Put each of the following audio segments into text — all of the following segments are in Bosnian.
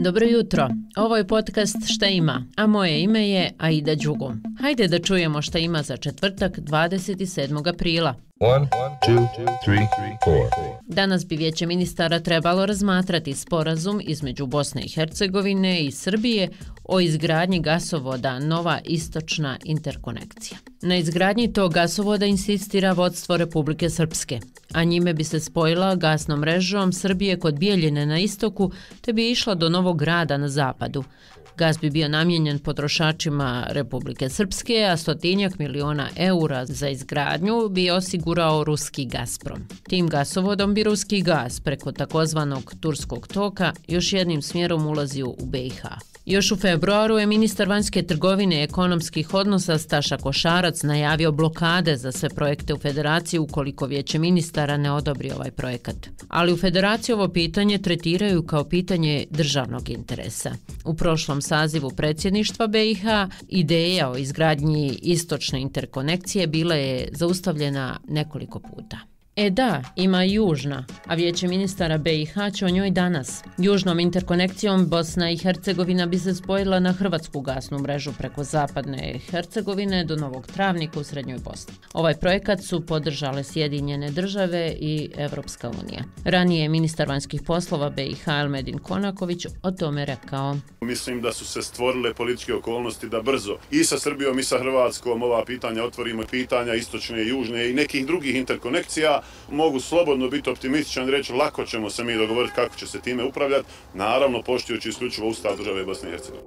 Dobro jutro, ovo je podcast Šta ima, a moje ime je Aida Đugum. Hajde da čujemo šta ima za četvrtak 27. aprila. 1, 2, 3, 4. Danas bi Vijeće ministara trebalo razmatrati sporazum između Bosne i Hercegovine i Srbije o izgradnji gasovoda Nova istočna interkonekcija. Na izgradnji tog gasovoda insistira vodstvo Republike Srpske, a njime bi se spojila gasnom mrežom Srbije kod Bijeljine na istoku te bi išla do Novog Grada na zapadu. Gas bi bio namijenjen potrošačima Republike Srpske, a 100 miliona eura za izgradnju bi osigurao ruski Gazprom. Tim gasovodom bi ruski gas preko takozvanog Turskog toka još jednim smjerom ulazio u BiH. Još u februaru je ministar vanjske trgovine i ekonomskih odnosa Staša Košarac najavio blokade za sve projekte u Federaciji ukoliko Vijeće ministara ne odobri ovaj projekat. Ali u Federaciji ovo pitanje tretiraju kao pitanje državnog interesa. U prošlom sazivu predsjedništva BiH ideja o izgradnji istočne interkonekcije bila je zaustavljena nekoliko puta. Da, ima i južna, a Vijeće ministara BiH će o njoj danas. Južnom interkonekcijom Bosna i Hercegovina bi se spojila na hrvatsku gasnu mrežu preko zapadne Hercegovine do Novog Travnika u srednjoj Bosni. Ovaj projekat su podržale Sjedinjene države i Evropska unija. Ranije je ministar vanjskih poslova BiH Elmedin Konaković o tome rekao. Mislim da su se stvorile političke okolnosti da brzo i sa Srbijom i sa Hrvatskom ova pitanja otvorimo, pitanja istočne i južne i nekih drugih interkonekcija. Mogu slobodno biti optimističan i reći lako ćemo se mi dogovoriti kako će se time upravljati, naravno poštujući isključivo Ustav države Bosne i Hercegovine.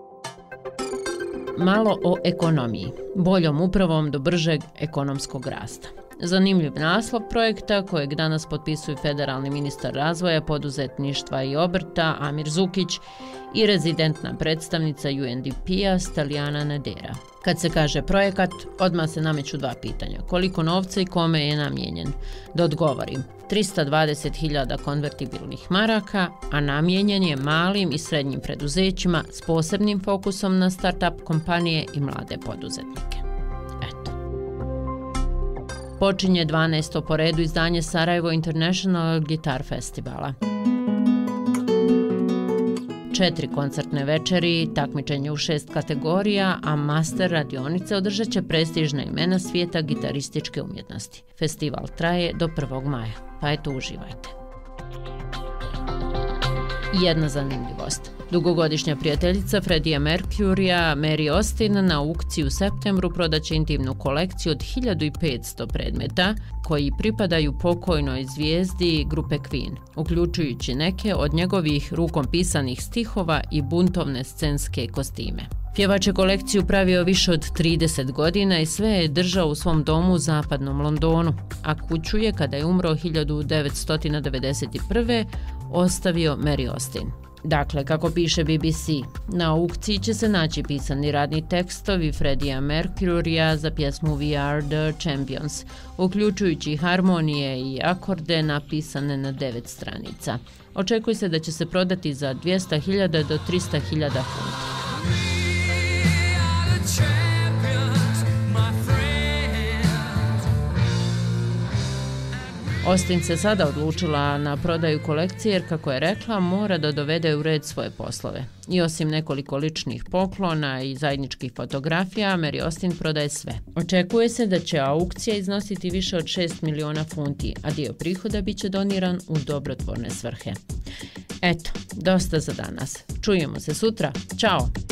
Malo o ekonomiji, boljom upravom do bržeg ekonomskog rasta. Zanimljiv naslov projekta kojeg danas potpisuju federalni ministar razvoja, poduzetništva i obrta Amir Zukić i rezidentna predstavnica UNDP-a Stalijana Nedera. Kad se kaže projekat, odmah se nameću dva pitanja. Koliko novca i kome je namijenjen? Da odgovorim, 320.000 konvertibilnih maraka, a namijenjen je malim i srednjim preduzećima s posebnim fokusom na start-up kompanije i mlade poduzetnike. Počinje 12. po redu izdanje Sarajevo International Guitar Festivala. 4 koncertne večeri, takmičenje u 6 kategorija, a master radionice održat će prestižna imena svijeta gitarističke umjetnosti. Festival traje do 1. maja, pa eto uživajte. Jedna zanimljivost. Dugogodišnja prijateljica Freddie Mercurya, Mary Austin, na aukciji u septembru prodaće intimnu kolekciju od 1500 predmeta koji pripadaju pokojnoj zvijezdi grupe Queen, uključujući neke od njegovih rukom pisanih stihova i buntovne scenske kostime. Pjevač je kolekciju pravio više od 30 godina i sve je držao u svom domu u zapadnom Londonu, a kuću je, kada je umro 1991. ostavio Mary Austin. Dakle, kako piše BBC, na aukciji će se naći pisani radni tekstovi Freddie Mercurya za pjesmu We Are The Champions, uključujući harmonije i akorde napisane na 9 stranica. Očekuje se da će se prodati za 200.000 do 300.000 funti. Austin se sada odlučila na prodaju kolekcije jer, kako je rekla, mora da dovede u red svoje poslove. I osim nekoliko ličnih poklona i zajedničkih fotografija, Mary Austin prodaje sve. Očekuje se da će aukcija iznositi više od 6 miliona funti, a dio prihoda biće doniran u dobrotvorne svrhe. Eto, dosta za danas. Čujemo se sutra. Ćao!